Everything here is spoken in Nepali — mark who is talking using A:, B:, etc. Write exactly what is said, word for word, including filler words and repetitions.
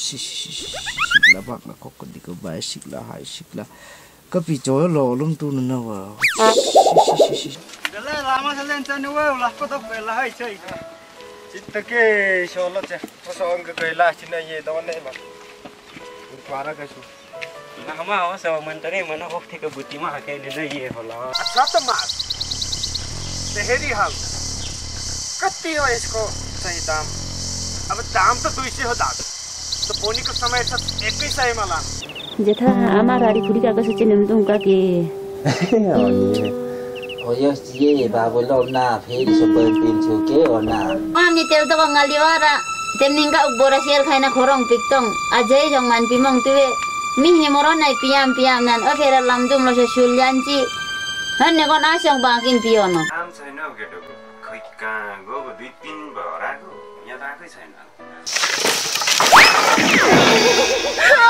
A: sikla bak na kok di ko ba sikla hai sikla kapi cho lo lum tu na wa
B: dala rama salen chan wa la ko to la hai chai chitta ke sholo che so ang ka la china ye do ne ba para ka su
C: na ma wa sa man tare man hok the ka buti ma ha ke ne ye hola
B: sat mas teheri hal कति हो यसको सही दाम अब दाम त दुई सय हो दाजु तो बोनीको समय छ एकै सयमा ला
D: जेठा आमा राडी खुडी का कसो चिन्नु तुमका के
E: हो यो ये बाबु लौना फेरि सबै पिन्छु के हो ना
D: अनि तेउ त गंगालिवारा तेमनिङका उबोरा शेर खाइना खोरङ पिक्तङ अझै जङमान पिमङ तुवे मिहने मरो नै पियाम पियाम नान अफेर लमदुम लो सुल्यान्ची हन्ने गन आसङ बाकिन पियोनो
C: आम छैन केटोको खै कहाँ गएको दुई तीन भराको यहाँ त आकै छैन